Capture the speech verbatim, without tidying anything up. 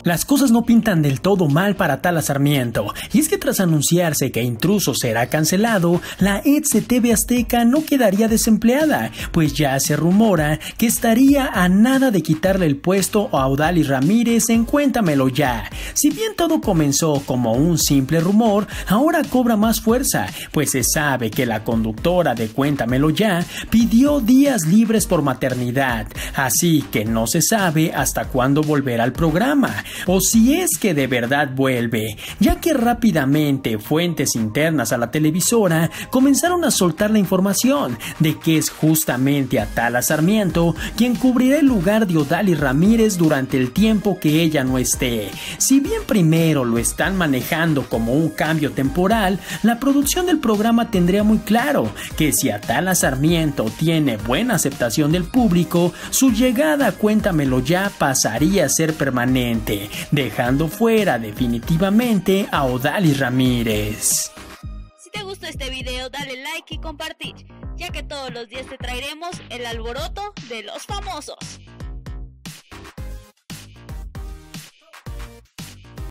Las cosas no pintan del todo mal para Tala Sarmiento, y es que tras anunciarse que Intrusos será cancelado, la ex de T V Azteca no quedaría desempleada, pues ya se rumora que estaría a nada de quitarle el puesto a Odalis Ramírez en Cuéntamelo Ya. Si bien todo comenzó como un simple rumor, ahora cobra más fuerza, pues se sabe que la conductora de Cuéntamelo Ya pidió días libres por maternidad, así que no se sabe hasta cuándo volverá al programa, o si es que de verdad vuelve, ya que rápidamente fuentes internas a la televisora comenzaron a soltar la información de que es justamente Atala Sarmiento quien cubrirá el lugar de Odalis Ramírez durante el tiempo que ella no esté. Si bien primero lo están manejando como un cambio temporal, la producción del programa tendría muy claro que si Atala Sarmiento tiene buena aceptación del público, su llegada a Cuéntamelo Ya pasaría a ser permanente, dejando fuera definitivamente a Odalis Ramírez. Si te gustó este video, dale like y compartir, ya que todos los días te traeremos el alboroto de los famosos.